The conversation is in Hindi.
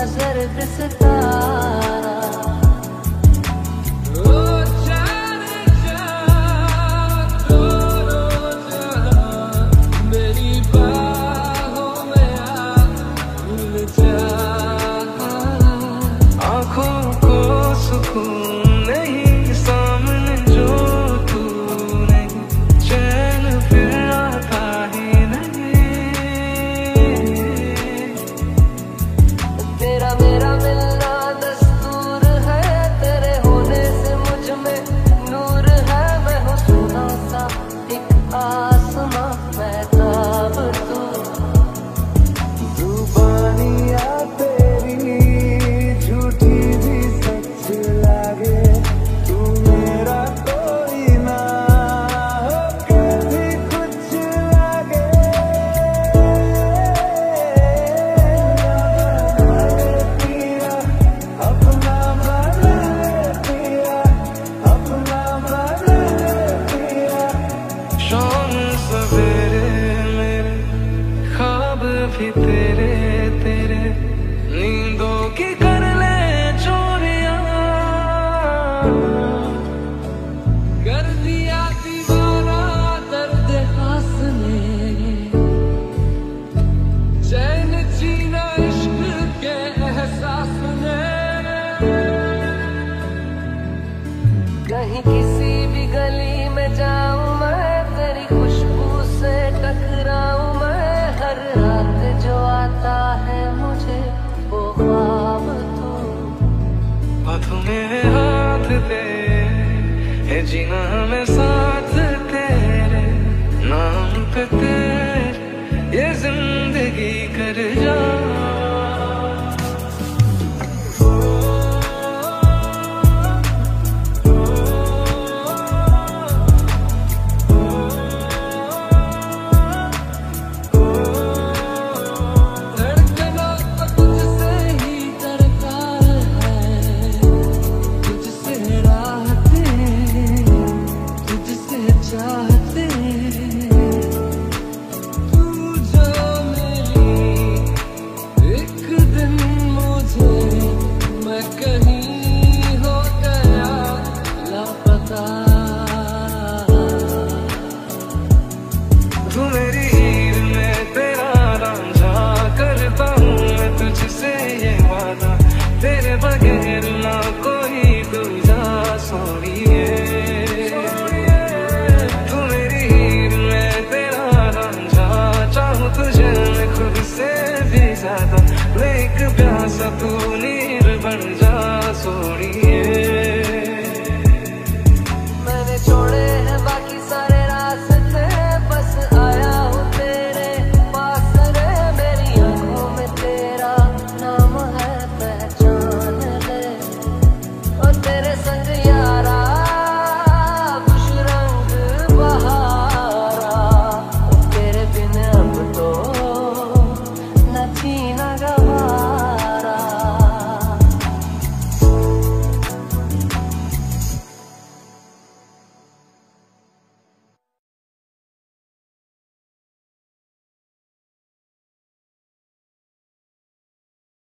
जर्द सितारा। नहीं सामने जो तू नहीं, चैन फिर आता ही नहीं। तेरा मेरा मिलना दस्तूर है, तेरे होने से मुझ में नूर है। मैं हूँ सुना सा एक आसमां, महताब तू। जुबानियाँ तेरी झूठी भी सच लागे, तू मेरा कोई ना होके भी कुछ लागे। पिया अपना बना ले पिया, अपना बना ले पिया। शाम सवेरे मेरे ख्वाब भी तेरे तेरे, नींदों की कर ले चोरियां। कर दिया दीवाना दर्द खास ने, चैन जीना इश्क के एहसास ने। कहीं किसी भी गली में जाऊं मैं, तेरी खुशबू से टकराऊं मैं। हर रात जो आता है मुझे वो ख्वाब तू। हाथों में हाथ तेरे, जीना में साथ तेरे, नाम पे तेरे ये जिंदगी कर जा। धड़कना तो तुझसे ही दरकार है, तुझसे राहते, तुझसे चाहते। तू जो मिली एक दिन मुझे, मैं कहीं हो गया लापता। तू मेरी हीर में तेरा रांझा, करता हूँ मैं तुझसे ये वादा, तेरे बगैर ना कोई दूजा सोनिए। तू मेरी हीर में तेरा रांझा, चाहूँ तुझे मैं खुद से भी ज्यादा, ले एक प्यासा तू नीर बन जा सोनिए।